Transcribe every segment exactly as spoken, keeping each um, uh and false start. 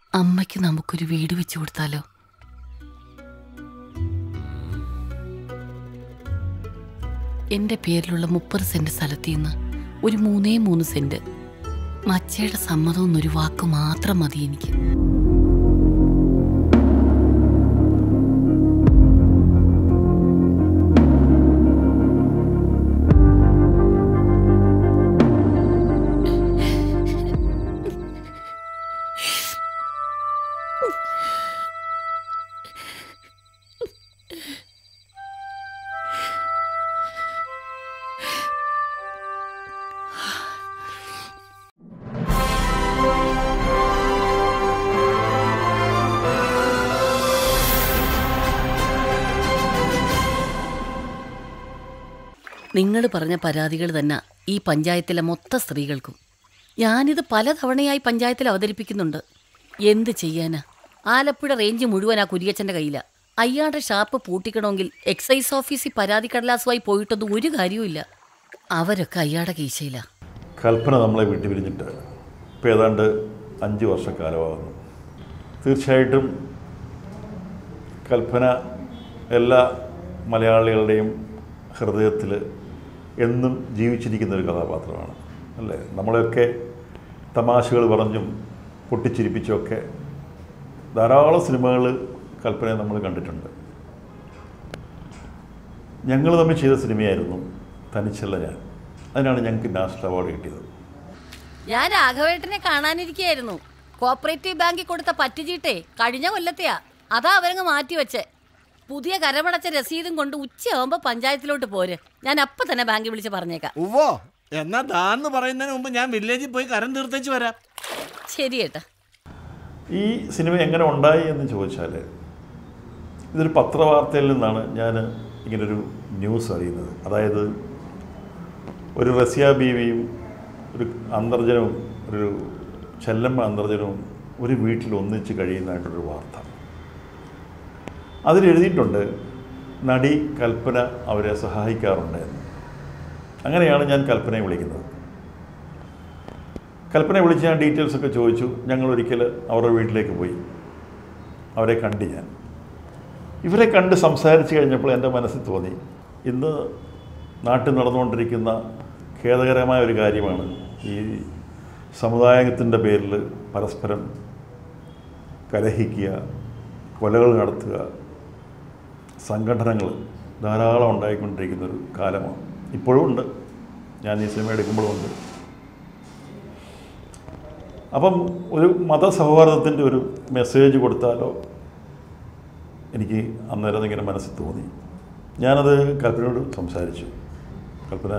അമ്മയ്ക്ക് നമുക്കൊരു വീട് വെച്ചു കൊടുത്താലോ? എൻ്റെ പേരിലുള്ള മുപ്പത് സെന്റ് സ്ഥലത്തിൽ നിന്ന് ഒരു മൂന്നേ മൂന്ന് സെന്റ് മച്ചയുടെ സമ്മതം എന്നൊരു വാക്ക് മാത്രം മതി എനിക്ക്. നിങ്ങൾ പറഞ്ഞ പരാതികൾ തന്നെ ഈ പഞ്ചായത്തിലെ മൊത്ത സ്ത്രീകൾക്കും. ഞാനിത് പലതവണയായി പഞ്ചായത്തിൽ അവതരിപ്പിക്കുന്നുണ്ട്. എന്ത് ചെയ്യാനാ? ആലപ്പുഴ റേഞ്ച് മുഴുവൻ ആ കുരിയച്ചൻ്റെ കയ്യിലാണ്. അയാളുടെ ഷാപ്പ് പൂട്ടിക്കണമെങ്കിൽ എക്സൈസ് ഓഫീസിൽ പരാതി കടലാസുമായി പോയിട്ടൊന്നും ഒരു കാര്യവുമില്ല. അവരൊക്കെ അയാളുടെ കീശയിലാണ്. കൽപ്പന നമ്മളെ വിട്ടു പിരിഞ്ഞിട്ട് ഇപ്പോൾ ഏതാണ്ട് അഞ്ച് വർഷക്കാലമാകുന്നു. തീർച്ചയായിട്ടും കൽപ്പന എല്ലാ മലയാളികളുടെയും ഹൃദയത്തിൽ എന്നും ജീവിച്ചിരിക്കുന്ന ഒരു കഥാപാത്രമാണ് അല്ലേ? നമ്മളെയൊക്കെ തമാശകൾ പറഞ്ഞും പൊട്ടിച്ചിരിപ്പിച്ചുമൊക്കെ ധാരാളം സിനിമകൾ കൽപ്പനയെ നമ്മൾ കണ്ടിട്ടുണ്ട്. ഞങ്ങൾ തമ്മിൽ ചെയ്ത സിനിമയായിരുന്നു തനിച്ചല്ല ഞാൻ. അതിനാണ് ഞങ്ങൾക്ക് നാഷണൽ അവാർഡ് കിട്ടിയത്. ഞാൻ രാഘവേട്ടനെ കാണാനിരിക്കുകയായിരുന്നു. കോപ്പറേറ്റീവ് ബാങ്കിൽ കൊടുത്ത പറ്റുചീട്ടേ കഴിഞ്ഞ കൊല്ലത്തെയാ. അതാ അവരങ്ങ് മാറ്റിവെച്ചേ. പുതിയ കരമടച്ച രസീതും കൊണ്ട് ഉച്ചയാവുമ്പോ പഞ്ചായത്തിലോട്ട് പോര്. ഞാൻ അപ്പൊ തന്നെ ബാങ്കിൽ വിളിച്ച് പറഞ്ഞേക്കാം. ഉവ്വോ, എന്നാ താന്ന് പറയുന്നതിന് മുമ്പ് ഞാൻ വില്ലേജിൽ പോയി കരം തീർത്തേച്ച് വരാം. ശരി ഏട്ടാ. ഈ സിനിമ എങ്ങനെ ഉണ്ടായി എന്ന് ചോദിച്ചാൽ, ഇതൊരു പത്രവാർത്തയിൽ നിന്നാണ് ഞാൻ ഇങ്ങനൊരു ന്യൂസ് അറിയുന്നത്. അതായത് ഒരു റസിയ ബീവിയും ഒരു അന്തർജനവും ഒരു ചെല്ലമ്മ അന്തർജനവും ഒരു വീട്ടിൽ ഒന്നിച്ച് കഴിയുന്നതായിട്ടൊരു വാർത്ത. അതിലെഴുതിയിട്ടുണ്ട് നടി കൽപ്പന അവരെ സഹായിക്കാറുണ്ട് എന്ന്. അങ്ങനെയാണ് ഞാൻ കൽപ്പനയെ വിളിക്കുന്നത്. കൽപ്പനയെ വിളിച്ച് ഞാൻ ഡീറ്റെയിൽസൊക്കെ ചോദിച്ചു. ഞങ്ങളൊരിക്കൽ അവരുടെ വീട്ടിലേക്ക് പോയി. അവരെ കണ്ട് ഞാൻ ഇവരെ കണ്ട് സംസാരിച്ച് കഴിഞ്ഞപ്പോൾ എൻ്റെ മനസ്സിൽ തോന്നി, ഇന്ന് നാട്ടിൽ നടന്നുകൊണ്ടിരിക്കുന്ന ഖേദകരമായ ഒരു കാര്യമാണ് ഈ സമുദായത്തിൻ്റെ പേരിൽ പരസ്പരം കലഹിക്കുക, കൊലകൾ നടത്തുക, സംഘടനകൾ ധാരാളം ഉണ്ടായിക്കൊണ്ടിരിക്കുന്നൊരു കാലമാണ്. ഇപ്പോഴും ഉണ്ട്. ഞാൻ ഈ സിനിമ എടുക്കുമ്പോഴും ഉണ്ട്. അപ്പം ഒരു മതസൗഹാർദ്ദത്തിൻ്റെ ഒരു മെസ്സേജ് കൊടുത്താലോ എനിക്ക് അന്നേരം ഇങ്ങനെ മനസ്സിൽ തോന്നി. ഞാനത് കൽപ്പനയോട് സംസാരിച്ചു. കൽപ്പന,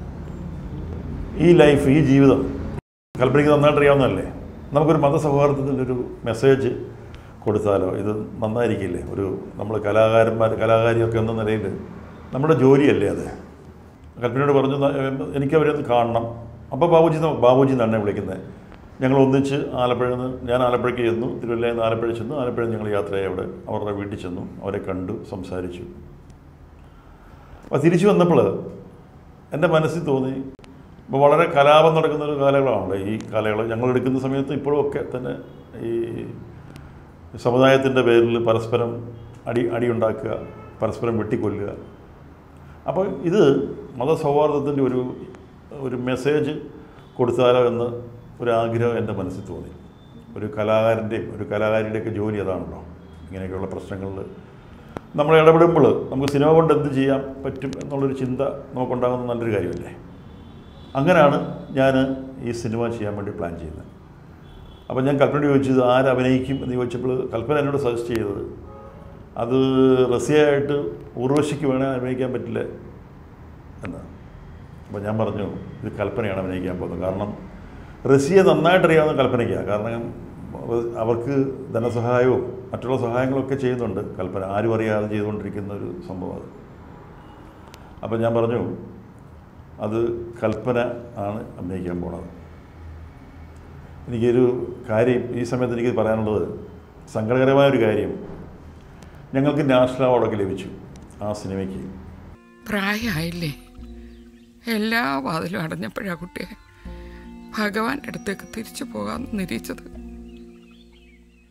ഈ ലൈഫ്, ഈ ജീവിതം കൽപ്പനയ്ക്ക് നന്നായിട്ട് അറിയാവുന്നതല്ലേ, നമുക്കൊരു മതസൗഹാർദ്ദത്തിൻ്റെ ഒരു മെസ്സേജ് കൊടുത്താലോ? ഇത് നന്നായിരിക്കില്ലേ? ഒരു നമ്മൾ കലാകാരന്മാർ കലാകാരിയൊക്കെ എന്ന നിലയിൽ നമ്മുടെ ജോലിയല്ലേ അത്. കൽപ്പനയോട് പറഞ്ഞു, എനിക്കവരൊന്ന് കാണണം. അപ്പോൾ ബാബുജി ബാബുജി തന്നെ വിളിക്കുന്നത്. ഞങ്ങൾ ഒന്നിച്ച് ആലപ്പുഴയിൽ നിന്ന്, ഞാൻ ആലപ്പുഴയ്ക്ക് ചെന്നു, തിരുവല്ലയിൽ നിന്ന് ആലപ്പുഴ ചെന്നു. ആലപ്പുഴ ഞങ്ങൾ യാത്രയായി അവിടെ അവരുടെ വീട്ടിൽ ചെന്നു, അവരെ കണ്ടു, സംസാരിച്ചു. അപ്പോൾ തിരിച്ചു വന്നപ്പോൾ എൻ്റെ മനസ്സിൽ തോന്നി, ഇപ്പോൾ വളരെ കലാപം നടക്കുന്നൊരു കാലയളവാണല്ലോ ഈ കാലയളവ്. ഞങ്ങൾ എടുക്കുന്ന സമയത്ത് ഇപ്പോഴും ഒക്കെ തന്നെ ഈ സമുദായത്തിൻ്റെ പേരിൽ പരസ്പരം അടി അടി ഉണ്ടാക്കുക, പരസ്പരം വെട്ടിക്കൊല്ലുക. അപ്പോൾ ഇത് മതസൗഹാർദ്ദത്തിൻ്റെ ഒരു ഒരു മെസ്സേജ് കൊടുത്താലോ എന്ന് ഒരാഗ്രഹം എൻ്റെ മനസ്സിൽ തോന്നി. ഒരു കലാകാരൻ്റെയും ഒരു കലാകാരിയുടെയൊക്കെ ജോലി അതാണല്ലോ. ഇങ്ങനെയൊക്കെയുള്ള പ്രശ്നങ്ങളിൽ നമ്മൾ ഇടപെടുമ്പോൾ നമുക്ക് സിനിമ കൊണ്ട് എന്ത് ചെയ്യാൻ പറ്റും എന്നുള്ളൊരു ചിന്ത നമുക്കുണ്ടാകുന്ന നല്ലൊരു കാര്യമല്ലേ. അങ്ങനെയാണ് ഞാൻ ഈ സിനിമ ചെയ്യാൻ വേണ്ടി പ്ലാൻ ചെയ്യുന്നത്. അപ്പോൾ ഞാൻ കൽപ്പനയോട് ചോദിച്ചത് ആരഭിനയിക്കും എന്ന് ചോദിച്ചപ്പോൾ കൽപ്പന എന്നോട് സജസ്റ്റ് ചെയ്തത് അത് റസിയായിട്ട് ഉർവശിക്ക് വേണേൽ അഭിനയിക്കാൻ പറ്റില്ല എന്ന്. അപ്പോൾ ഞാൻ പറഞ്ഞു, ഇത് കൽപ്പനയാണ് അഭിനയിക്കാൻ പോകുന്നത്. കാരണം റസിയെ നന്നായിട്ട് അറിയാവുന്ന കൽപ്പനയ്ക്കാണ്. കാരണം അവർക്ക് ധനസഹായവും മറ്റുള്ള സഹായങ്ങളൊക്കെ ചെയ്യുന്നുണ്ട് കൽപ്പന. ആരും അറിയാതെ ചെയ്തുകൊണ്ടിരിക്കുന്ന ഒരു സംഭവം അത്. അപ്പോൾ ഞാൻ പറഞ്ഞു, അത് കൽപ്പന ആണ് അഭിനയിക്കാൻ പോണത്. എനിക്കൊരു കാര്യം ഈ സമയത്ത് എനിക്ക് പറയാനുള്ളത്, സങ്കടകരമായൊരു കാര്യം, ഞങ്ങൾക്ക് നാഷണൽ അവാർഡൊക്കെ ലഭിച്ചു ആ സിനിമയ്ക്ക്. പ്രായമായില്ലേ? എല്ലാ വാതിലും അടഞ്ഞപ്പോഴാ കുട്ടിയെ ഭഗവാന്റെ അടുത്തേക്ക് തിരിച്ചു പോകാമെന്ന് നിരീക്ഷിച്ചത്.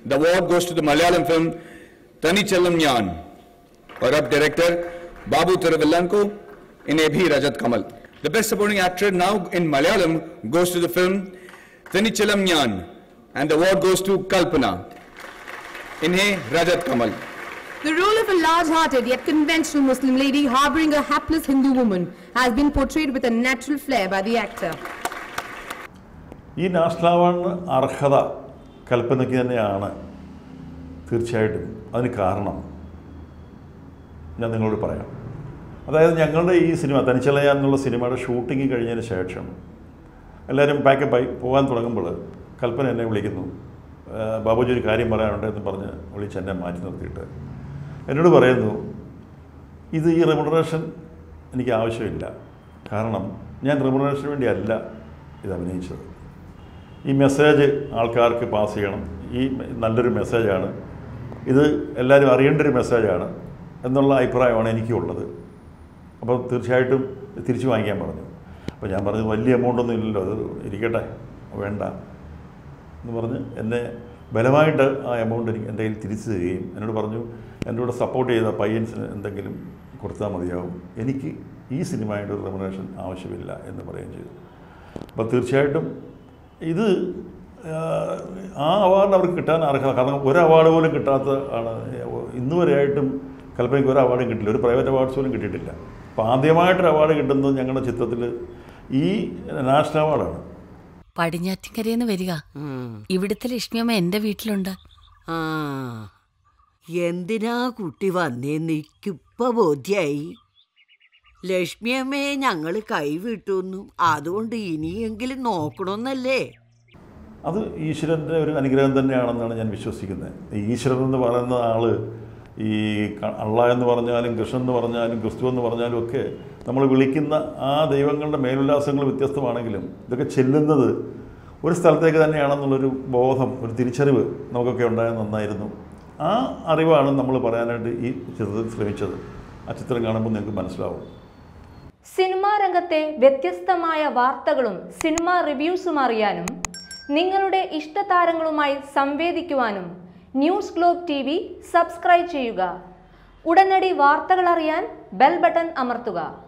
The award goes to the Malayalam film Thanichalla Njan, or up director Babu Thiruvalla Kalpana Rajat Kamal. The best supporting actor now in Malayalam goes to the film Thanichalla Njan, and the award goes to Kalpana Inhe Rajat Kamal. The role of a large-hearted yet conventional Muslim lady harboring a hapless Hindu woman has been portrayed with a natural flair by the actor. ഈ national അവാർഡിന് അർഹത കൽപ്പനയ്ക്ക് തന്നെയാണ് തീർച്ചയായിട്ടും. അതിന് കാരണം ഞാൻ നിങ്ങളോട് പറയാം. അതായത് ഞങ്ങളുടെ ഈ സിനിമ തനിച്ചല്ല ഞാൻ എന്നുള്ള സിനിമയുടെ ഷൂട്ടിങ് കഴിഞ്ഞതിന് ശേഷം എല്ലാവരും പാക്കപ്പായി പോകാൻ തുടങ്ങുമ്പോൾ കൽപ്പന എന്നെ വിളിക്കുന്നു. ബാബുജി ഒരു കാര്യം പറയാനുണ്ട് എന്ന് പറഞ്ഞ് വിളിച്ച് എന്നെ മാറ്റി നിർത്തിയിട്ട് എന്നോട് പറയുന്നു, ഇത് ഈ റെമുനറേഷൻ എനിക്ക് ആവശ്യമില്ല. കാരണം ഞാൻ റെമുനറേഷന് വേണ്ടിയല്ല ഇത് അഭിനയിച്ചത്. ഈ മെസ്സേജ് ആൾക്കാർക്ക് പാസ് ചെയ്യണം. ഈ നല്ലൊരു മെസ്സേജാണ്, ഇത് എല്ലാവരും അറിയേണ്ട ഒരു മെസ്സേജാണ് എന്നുള്ള അഭിപ്രായമാണ് എനിക്കുള്ളത്. അപ്പോൾ തീർച്ചയായിട്ടും തിരിച്ചു വാങ്ങിക്കാൻ പറഞ്ഞു. അപ്പോൾ ഞാൻ പറഞ്ഞു, വലിയ എമൗണ്ടൊന്നും ഇല്ലല്ലോ, അത് ഇരിക്കട്ടെ, വേണ്ട എന്ന് പറഞ്ഞ് എന്നെ ബലമായിട്ട് ആ എമൗണ്ട് എനിക്ക് എൻ്റെ കയ്യിൽ തിരിച്ചു തരികയും എന്നോട് പറഞ്ഞു, എൻ്റെ കൂടെ സപ്പോർട്ട് ചെയ്ത പയ്യൻസിന് എന്തെങ്കിലും കൊടുത്താൽ മതിയാവും, എനിക്ക് ഈ സിനിമയുടെ ഒരു റെമുനറേഷൻ ആവശ്യമില്ല എന്ന് പറയുകയും ചെയ്തു. അപ്പോൾ തീർച്ചയായിട്ടും ഇത് ആ അവാർഡ് അവർക്ക് കിട്ടാൻ അർഹത. കാരണം ഒരു അവാർഡ് പോലും കിട്ടാത്ത ആണ് ഇന്ന് വരെയായിട്ടും കൽപ്പനയ്ക്ക് ഒരു അവാർഡും കിട്ടില്ല, ഒരു പ്രൈവറ്റ് അവാർഡ്സ് പോലും കിട്ടിയിട്ടില്ല. അപ്പോൾ ആദ്യമായിട്ടൊരു അവാർഡ് കിട്ടുന്നത് ഞങ്ങളുടെ ചിത്രത്തിൽ ഈ നാഷണൽ അവാർഡാണ്. പടിഞ്ഞാറ്റിൻകരയെന്ന് വരിക, ഇവിടുത്തെ ലക്ഷ്മിയമ്മ എൻ്റെ വീട്ടിലുണ്ട്. ആ, എന്തിനാ കുട്ടി വന്നേന്ന് എനിക്കിപ്പോ ബോധ്യായി. ലക്ഷ്മിയമ്മയെ ഞങ്ങൾ കൈവിട്ടുന്നു, അതുകൊണ്ട് ഇനിയെങ്കിലും നോക്കണമെന്നല്ലേ? അത് ഈശ്വരൻ്റെ ഒരു അനുഗ്രഹം തന്നെയാണെന്നാണ് ഞാൻ വിശ്വസിക്കുന്നത്. ഈശ്വരൻ എന്ന് പറയുന്ന ആൾ ഈ അള്ള എന്ന് പറഞ്ഞാലും കൃഷ്ണൻ എന്ന് പറഞ്ഞാലും ക്രിസ്തു എന്ന് പറഞ്ഞാലും ഒക്കെ നമ്മൾ വിളിക്കുന്ന ആ ദൈവങ്ങളുടെ മേലുല്ലാസങ്ങൾ വ്യത്യസ്തമാണെങ്കിലും ഇതൊക്കെ ചെല്ലുന്നത് ഒരു സ്ഥലത്തേക്ക് തന്നെയാണെന്നുള്ളൊരു ബോധം, ഒരു തിരിച്ചറിവ് നമുക്കൊക്കെ ഉണ്ടായത് നന്നായിരുന്നു. ആ അറിവാണ് നമ്മൾ പറയാനായിട്ട് ഈ ചിത്രത്തിൽ ശ്രമിച്ചത്. ആ ചിത്രം കാണുമ്പോൾ നിങ്ങൾക്ക് മനസ്സിലാവും. സിനിമാ രംഗത്തെ വ്യത്യസ്തമായ വാർത്തകളും സിനിമാ റിവ്യൂസും അറിയാനും നിങ്ങളുടെ ഇഷ്ടതാരങ്ങളുമായി സംവേദിക്കുവാനും news globe T V subscribe ചെയ്യുക. ഉടനടി വാർത്തകൾ അറിയാൻ ബെൽ ബട്ടൺ അമർത്തുക.